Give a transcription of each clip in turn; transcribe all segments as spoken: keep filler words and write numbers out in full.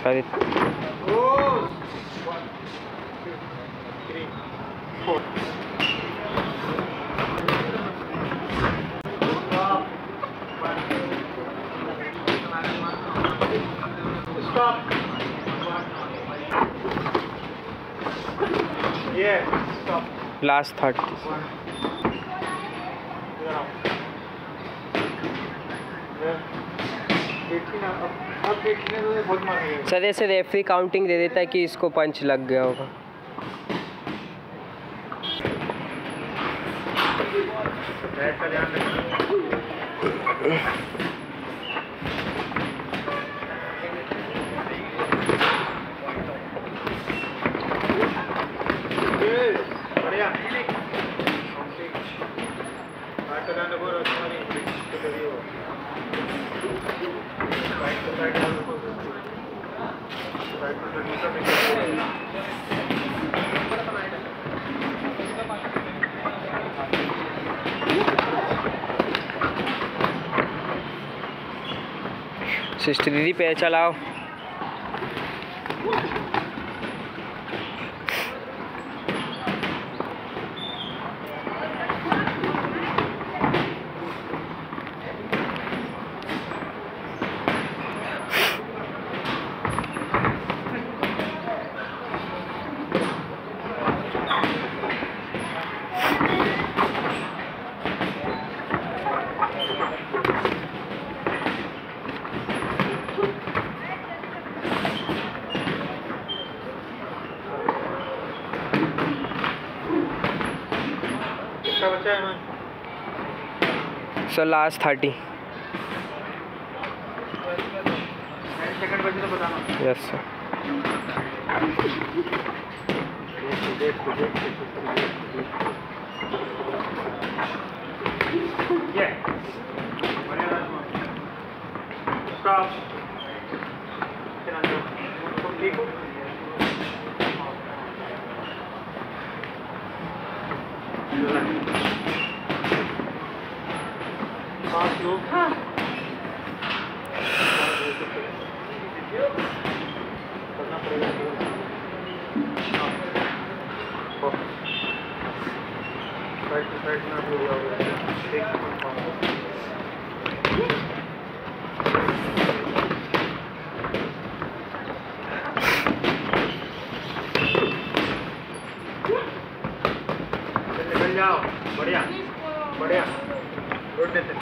Sorry. Oh. One, two, three, four. Stop. Stop. Yeah. Stop. Last thirty. One. Sir ऐसे referee counting दे देता है कि इसको पंच लग गया होगा। बढ़िया। सृष्टि दीदी पैर चलाओ। बचा है सर लास्ट थर्टी। सेकंड बचे तो बताना। Yes sir. ये स्टॉप। तुम ठीक हो? पाँच लोग करना पड़ेगा। साइड टू साइड में आप लोग जाओगे। एक निकल जाओ। बढ़िया बढ़िया रोड देते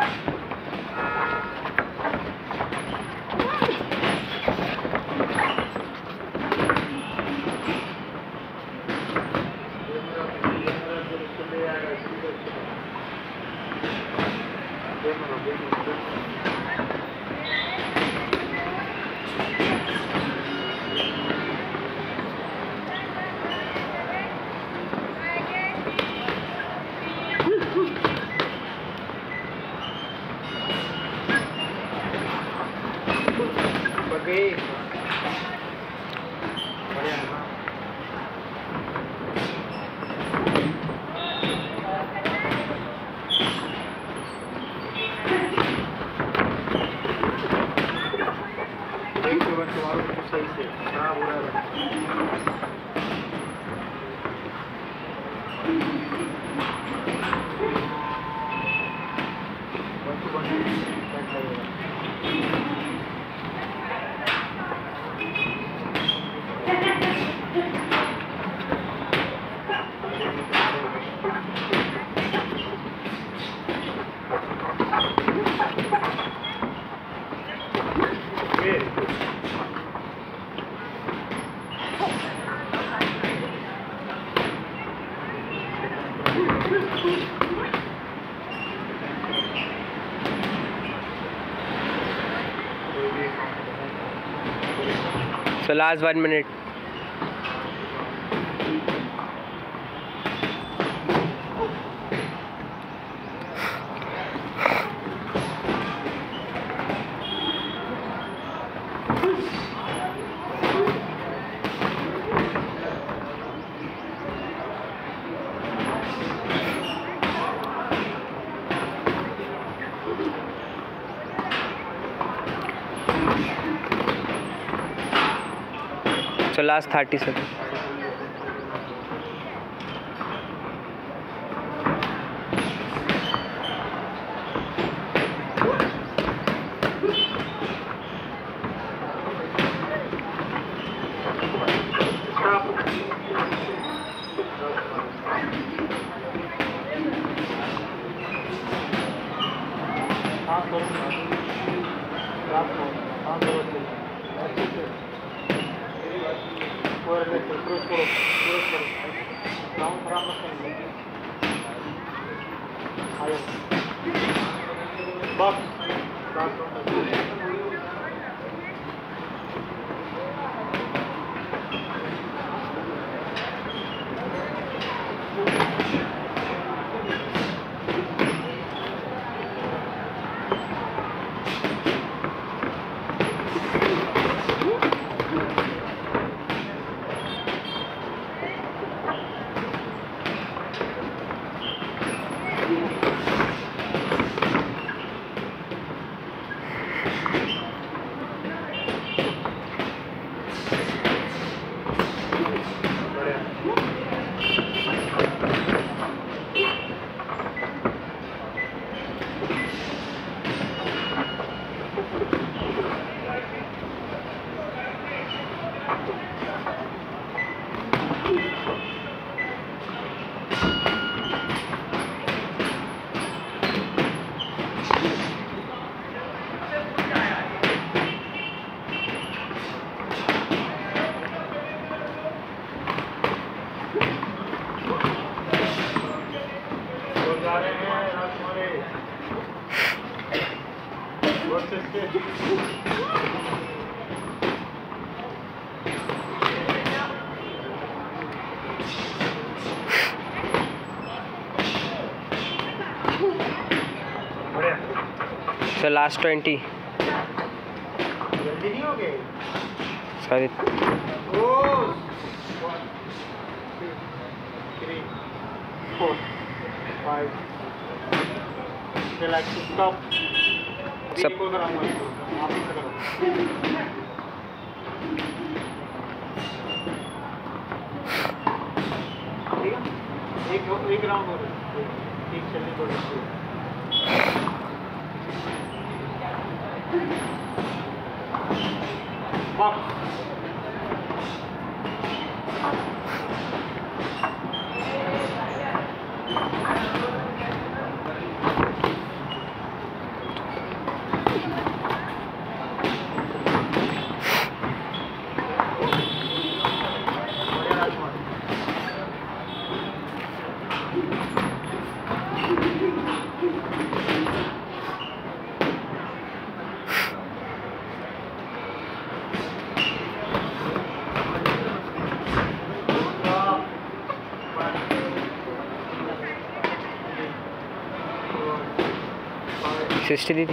गई। बढ़िया एक तो बस तुम्हारा कुछ सही से खराब हो रहा है। So last one minute. So last thirty seconds. Box. So last twenty. जल्दी नहीं हो गए? Sorry. Oh, one, two, three, four, five. Relax. Stop. सब अभी कराऊंगा इसको. आप ही से करो. ठीक है? एक एक राउंड हो रहा है. एक चलने दो. Box. सृष्टि दीदी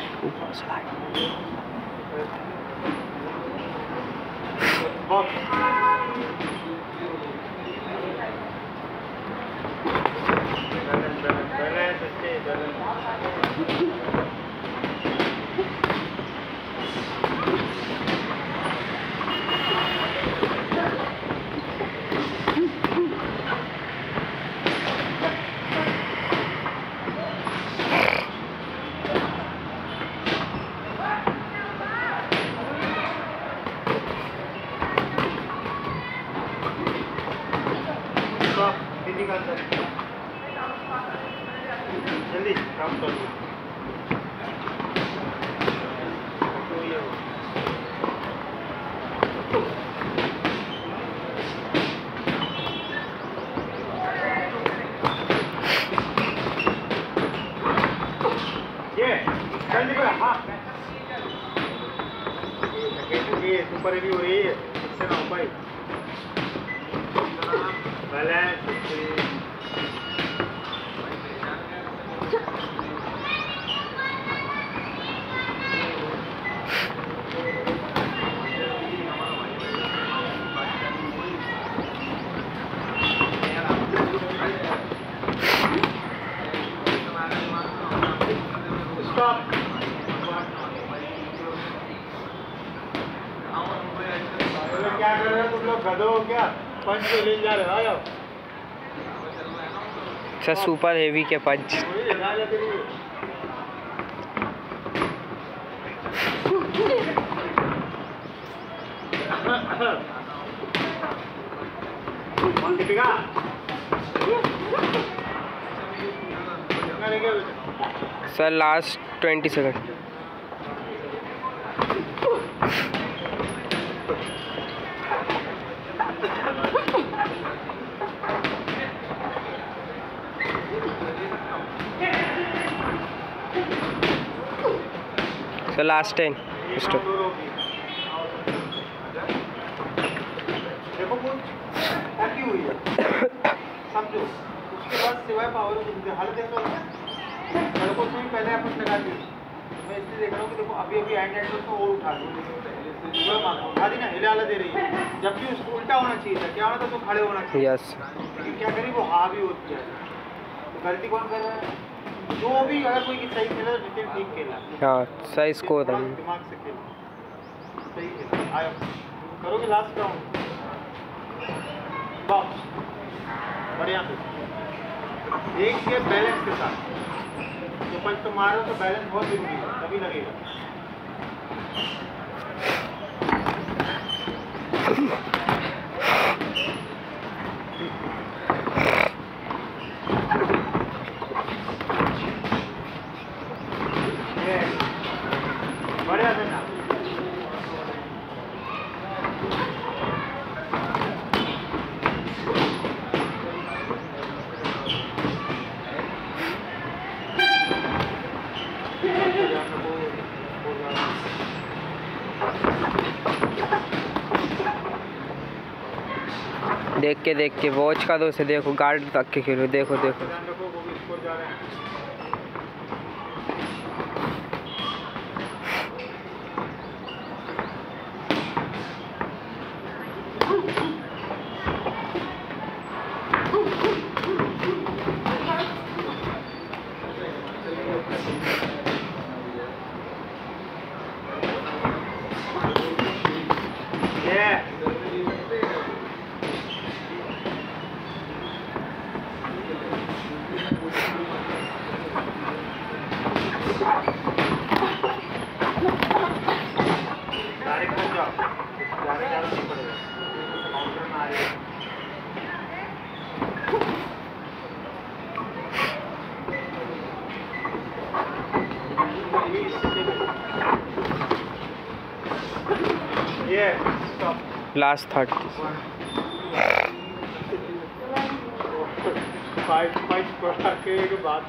जल्दी काम कर दो. ये जल्दी कर. हाँ ये सुपर रिव्यू हो रही है. इससे ना हो पाई. Balance stop. क्या कर रहे हो? गधो हो क्या? पंच तो ले जा रहे हो, आ जाओ। सर सुपर हेवी के पंच। वही लगा ले तेरी। कौन टिपेगा? कितना लेंगे बेटा? Sir last twenty second. Sir last ten stop. देखो कुछ थकी हुई है, समझो। उसके बाद सिवाय पावर हल देखो लड़कों से भी पहले अपन लगा दी। मैं इसलिए देख रहा हूँ कि देखो अभी अभी हैंड हैंड को और उठा दो, उठा दी ना, हिला हिला दे रही है, जबकि उसको उल्टा होना चाहिए था। क्या होना था? तो खड़े होना चाहिए। यस। लेकिन क्या करी वो हावी होती है। तो गलती कौन कर रहा है? जो भी अगर कोई सही खेला तो नितिन ठीक खेला। हाँ सही स्कोर था। दिमाग से खेला, सही खेला। आयो करोगे लास्ट राउंड बॉक्स बढ़िया से एक के बैलेंस के साथ। जो पंच तो मारो तो बैलेंस बहुत जरूरी है, तभी लगेगा। बढ़िया से ना देख के देख के वॉच का दो से देखो, गार्ड तक के खेलो। देखो देखो ध्यान रखो, वो भी स्कोर जा रहे हैं। Last thirty. फाइट फाइट के बाद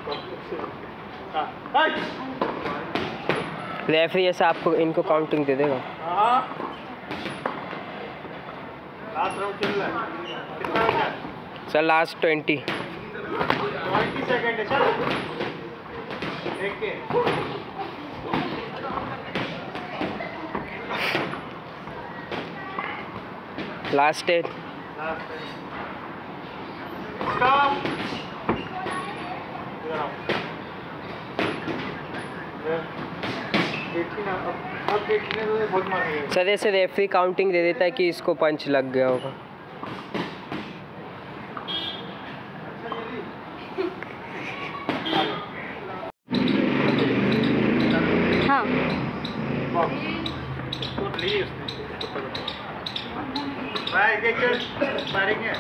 रेफरी ऐसा आपको इनको काउंटिंग दे देगा। लास्ट राउंड चल रहा है, कितना हो गया? Sir last twenty. Twenty second है, चलो देख के। Last ten. स्टॉप। अब देखने में बहुत मारेगा। सर ऐसे रेफरी काउंटिंग दे देता है कि इसको पंच लग गया होगा। हाँ भाई देख मारेंगे।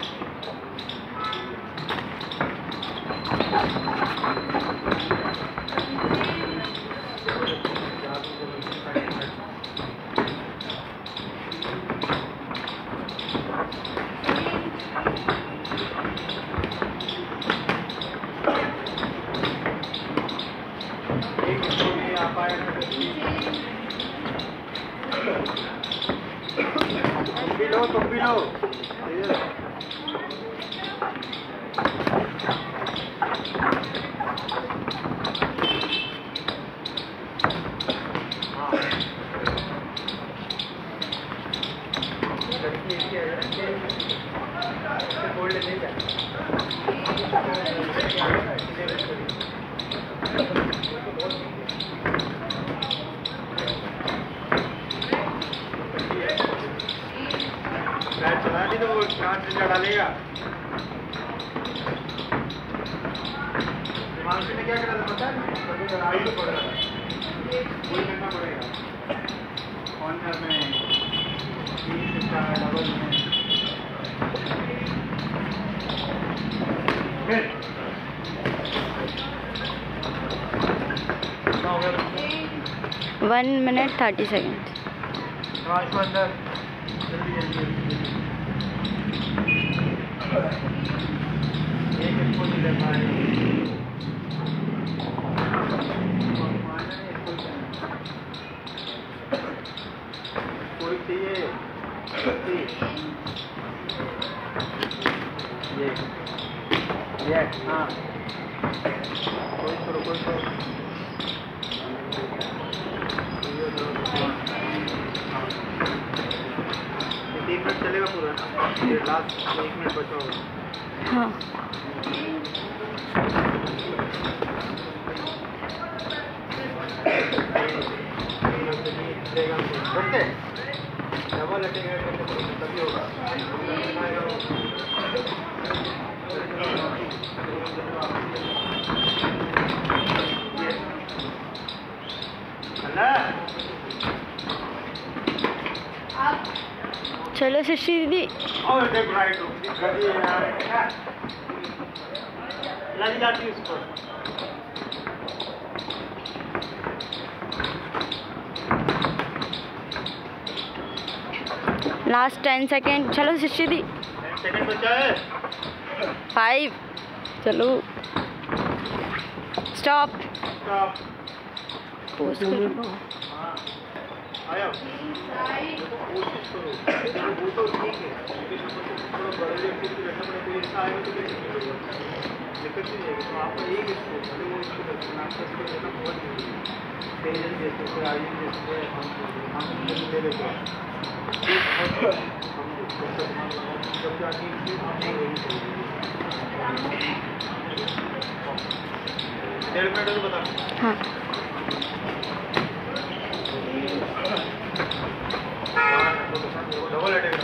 तुम भी लो, तुम भी लो। फ्लैट चला नहीं तो वो चार से डालेगा। मानसी ने क्या करा था पता है? कभी आई तो पड़ रहा था, वही करना पड़ेगा। कॉर्नर में तीन से चार डबल में फिर वन मिनट थर्टी सेकेंड। अंदर जल्दी जल्दी एक इसको नहीं ले पाए। कोई चाहिए ये ये हाँ कोई करो कोई करो तीन मिनट चलेगा पूरा, ये लास्ट एक मिनट बचा होगा। हाँ बैठते डबल अटेगा तभी होगा। चलो सृष्टि दीदी। और देख राइट गली यार लग जाती है उसको। Last ten second. चलो सृष्टि दी। टेन सेकेंड बचा है। फाइव। चलो स्टॉप। स्टॉप। पोस्ट करो। हाँ आया कोशिश करो वो तो ठीक है थोड़ा बड़े व्यक्ति को बैठना पड़े। कोई ऐसा आएगा तो दिक्कत नहीं है। तो आपको एक इसको भले वो इसको नाश्ता इसको देना बहुत जरूरी है। पेजन जैसे कोई आयु जैसे हम हम ले लेते हैं जब जाके डेढ़ मिनट तो बता। हाँ double attack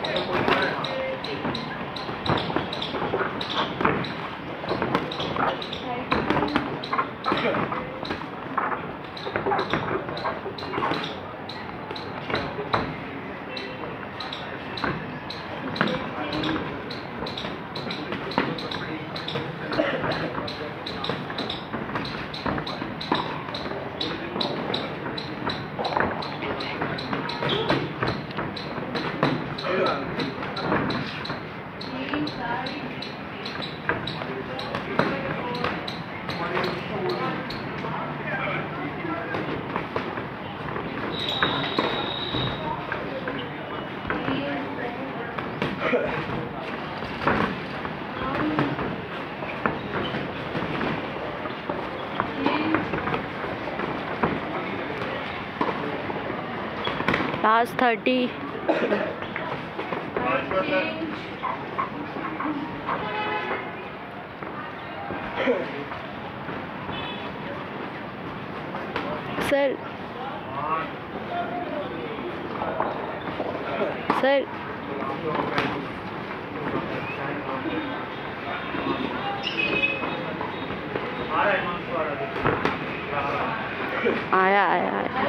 last thirty. Sir sir आया आया आया।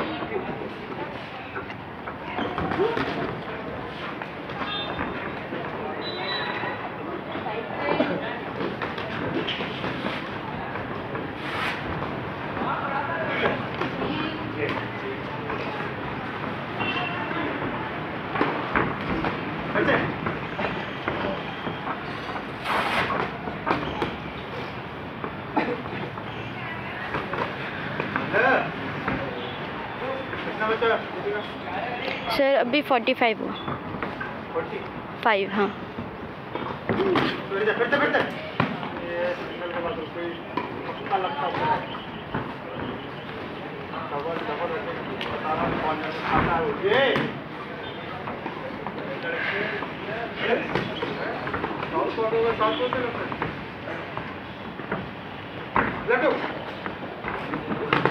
सर अभी फोर्टी फाइव हुआ। फाइव हाँ।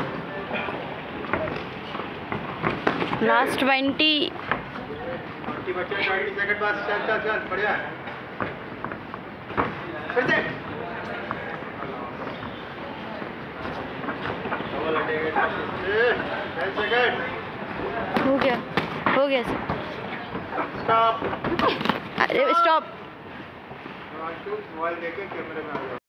Last twenty. ट्वेंटी बच्चे ट्वेंटी सेकंड बस चल चल चल बढ़िया फिर से डबल अटैक टेन सेकंड हो गया हो गया सर स्टॉप अरे स्टॉप मोबाइल देके कैमरे में आ जाओ।